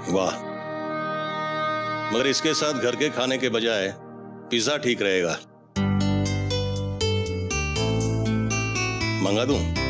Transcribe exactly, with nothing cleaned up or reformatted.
वाह, मगर इसके साथ घर के खाने के बजाय पिज्जा ठीक रहेगा। मंगा दूं?